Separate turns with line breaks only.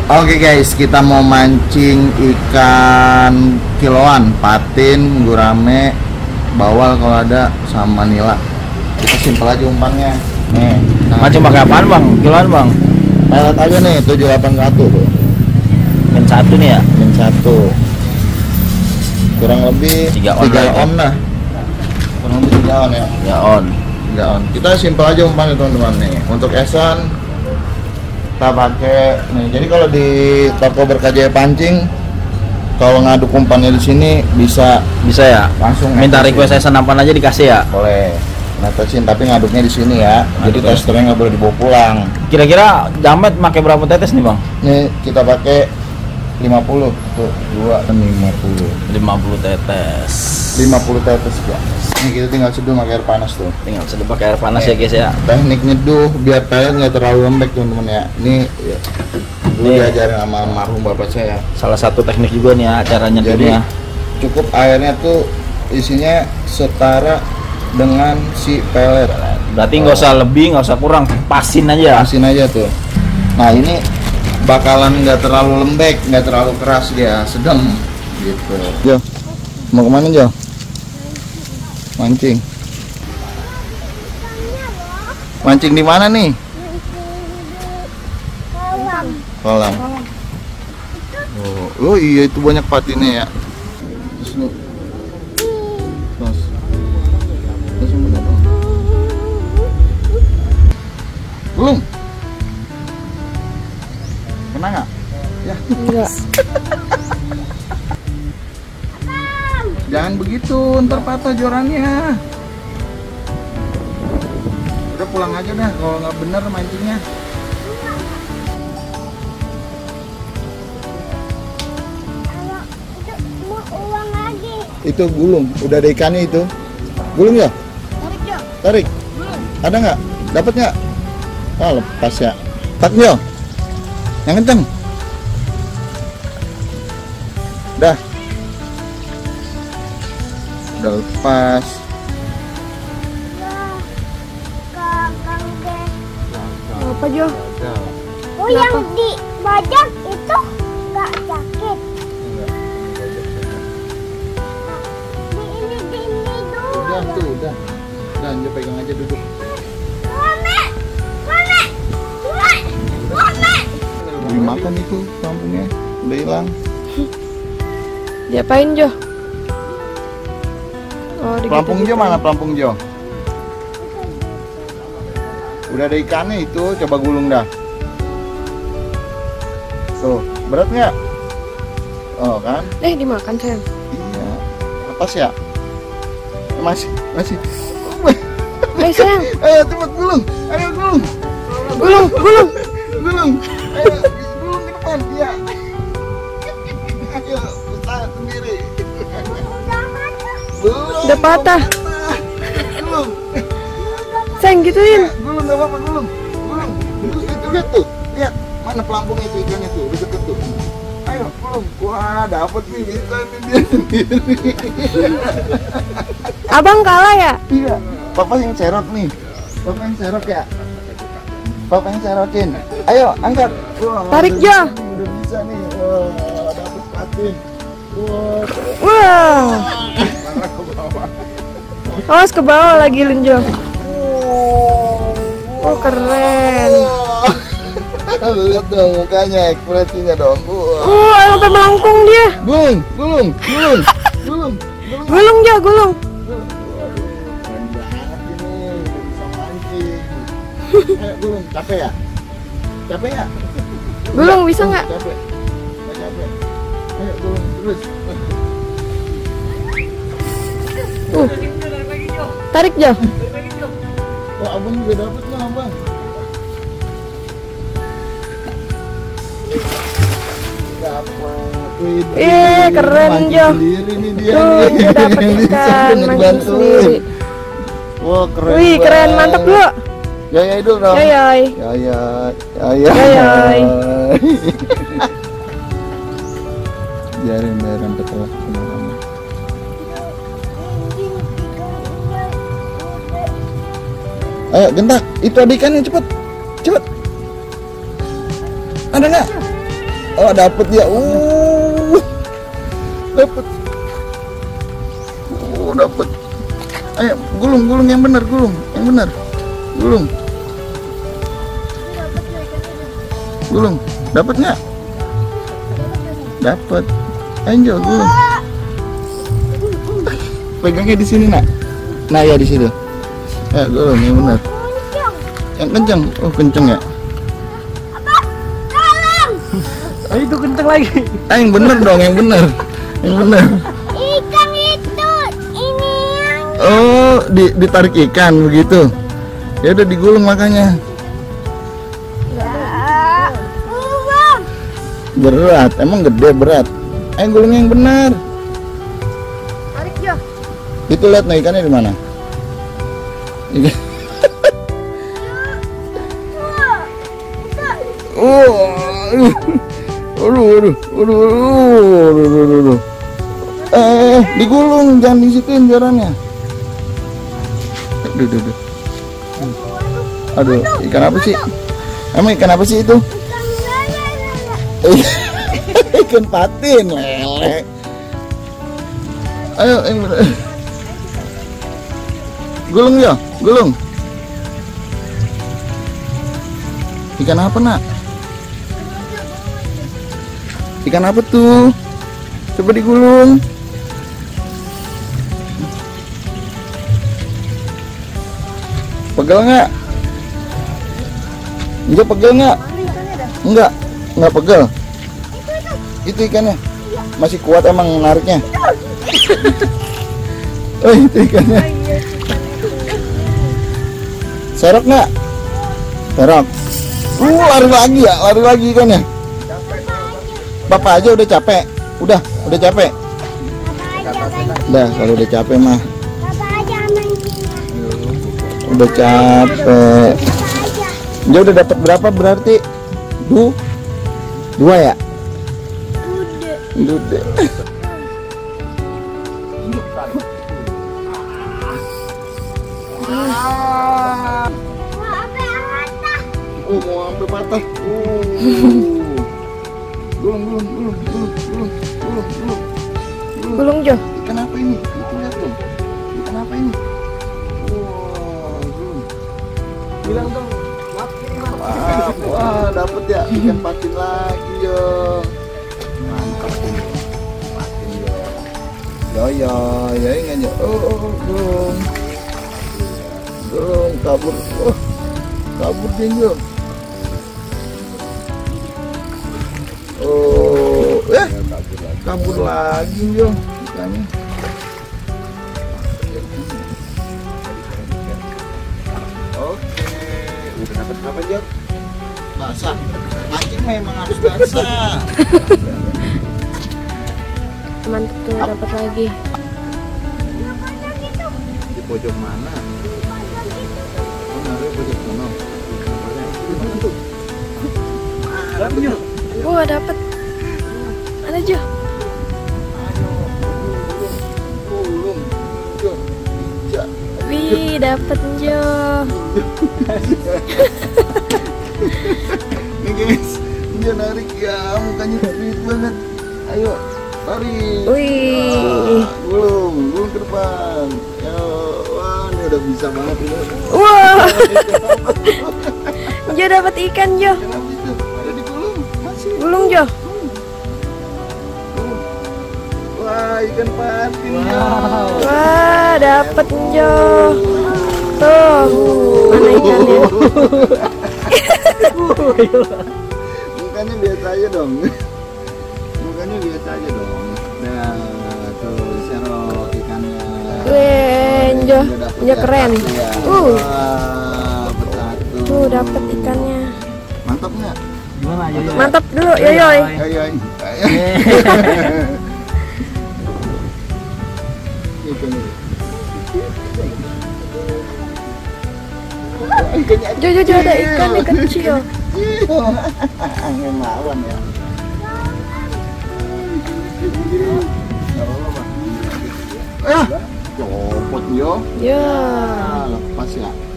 Oke guys, kita mau mancing ikan kiloan, patin, gurame, bawal kalau ada, sama nila. Kita simpel aja umpannya. Nih,
mancing pakai apaan bang? Kiloan bang?
pelet aja nih, 781 tuh.
Min 1 nih ya?
Min 1. Kurang lebih 3 on lah. Kurang lebih 3 on ya.
3 on.
3 on. Kita simpel aja umpannya teman-teman nih. Untuk esan kita pakai nih. Jadi kalau di toko Berkah Pancing, kalau ngaduk umpannya di sini bisa
ya.
Langsung
minta request esan apaan aja dikasih ya?
Boleh. Netesin tapi ngaduknya di sini ya. Jadi testernya nggak boleh dibawa pulang.
Kira-kira jamet pakai berapa tetes nih bang?
Nih kita pakai 50 tuh, 2 dan 50.
50 tetes.
50 tetes ya. Ini kita tinggal seduh pakai air panas tuh.
Tinggal seduh pakai air panas ya guys ya.
Teknik nyeduh biar pelet nggak terlalu lembek teman-teman ya. Ini ya, dulu diajarin sama almarhum bapak saya.
Salah satu teknik juga nih ya cara nyeduhnya.
Cukup airnya tuh isinya setara dengan si pelet.
Berarti nggak usah lebih, nggak usah kurang, pasin aja.
Pasin aja tuh. Nah ini bakalan nggak terlalu lembek, nggak terlalu keras dia, sedang gitu. Jo, mau kemana Jo? Mancing. Mancing di mana nih? Kolam. Oh iya itu banyak patinnya ya. Terus lu. Belum. Kena nggak? Ya.
Enggak.
Jangan begitu, ntar patah jorannya. Udah pulang aja dah kalau nggak bener mancingnya.
Mau uang lagi.
Itu gulung, udah ada ikannya itu. Gulung ya?
Tarik Jo.
Tarik.
Belum.
Ada nggak? Dapat nggak? Oh lepas ya. Tak Jo. Yang kenceng. Dah. Udah lepas.
Kakang deh. Apa Jo? Oh yang di bajak itu nggak sakit. Di ini dulu.
Udah tuh, udah. Udah, Anjo pegang aja duduk. Dimakan itu kampungnya, udah hilang.
Diapain Jo? Oh,
Pelampung Jo mana pelampung Jo? Udah ada ikannya itu, coba gulung dah. Tuh, berat nggak? Oh kan?
Dimakan sayang.
Iya. Lepas ya? Masih.
Ayo sayang.
Ayo cepet gulung. Ayo gulung.
Gulung.
Gulung. Ayo gulung ke depan. Iya. Ayo usaha sendiri. Belum.
Udah patah.
Gulung.
Sayang gituin.
Gulung nggak apa-apa gulung. Itu lihat tuh. Lihat mana pelampungnya itu ikannya tuh. Udah deket tuh. Ayo gulung. Wah dapet nih bisa nih dia sendiri.
Abang kalah ya?
Iya. Papa yang serok nih. Papa yang serok ya. Papa yang serokin. Ayo angkat. Wah,
Tarik Jo.
Udah bisa nih. Wah dapet patin.
Wow. Awas ke bawah lagi Lunjo. Oh keren.
Lihat dong mukanya, ekspresinya dong.
Sampai melengkung dia.
Gulung.
Gulung Jo, gulung.
Keren banget ini, udah bisa mancing. Ayo gulung, capek ya?
Gulung bisa nggak?
Capek. Ayo gulung terus.
Tarik Jo.
Wah abang juga dapet lah abang. Dapat.
Keren Jo.
Sendiri nih dia.
Tuh, dia dapet ikan mancing sendiri.
Wah keren.
Wih keren, mantap dulu.
Yai dulu dong.
Yai.
Biarin betul semuanya. Ayo gentak, itu ada ikannya cepet. Ada nggak? Oh, dapet ya. Dapet. Dapet. Ayo, gulung yang benar, gulung. Gulung. Dapat nggak? Dapat. Ayo, gulung. Pegangnya di sini, Nak. Nah, ya di situ. Gulung yang benar. Yang kencang. Oh, kencang ya.
Itu kenceng lagi.
Yang bener dong, yang bener.
Ikan itu, ini yang
Oh, ditarik ikan begitu. Ya udah digulung makanya. Berat, emang gede berat. Gulung yang benar.
Tarik Jo.
Itu lihat nih ikannya di mana? Aduh. Digulung, jangan disituin jarannya. Aduh, ikan apa sih? Emang ikan apa sih itu? Ikan patin, lele. Ayo, yang bener. Gulung ya, gulung. Ikan apa, Nak? Ikan apa tuh? Coba digulung. Pegel nggak? Enggak pegel nggak? Enggak pegel. Itu ikannya masih kuat emang nariknya. Oh, itu ikannya. Serok nggak? Serok. Lari lagi ikannya. Bapak aja udah capek. Udah capek. Udah, kalau udah capek mah. Udah capek. Dia udah dapat berapa berarti? Dua ya? Dude. Mau ambil patah.
Gulung Jo.
Ikan apa ini? Itu lihat dong. Ikan apa ini? Gulung. Bilang dong. Wah, dapet ya ikan patin lagi yo. Mantap ini. Patin yo. Ya ingat ya. Gulung kabur. Kabur dia yo. Kabur lagi yo ikannya. Oke, udah dapat apa Jo? Basah. Mancing memang harus basah.
Mantap tuh, dapat lagi.
Di pojok mana? Oh, naruh pojok sana.
Wah, dapat. Ada Jo. Wih, dapat Jo.
Nih guys, dia narik ya, mukanya sweet banget. Ayo, tarik.
Wih.
Gulung ke depan. Ya, wah, ini udah bisa banget ini.
Wah. Jo dapat ikan Jo.
Kenapa itu? Ada digulung, masih.
Gulung Jo.
Wah, ikan patin.
Wah, dapat Jo. Tuh, mana ikannya?
Mukanya biasa aja dong. Nah, tuh serok ikannya.
Wih, Jo keren.
Wah, bersatu.
Tuh dapat ikannya.
Mantap nggak?
Gimana aja?
Mantap dulu, Yoyoy.
Ayo.
Jo ada ikan kecil.
Ngelawan ya. Copot yo.
Ya.
Lepas ya.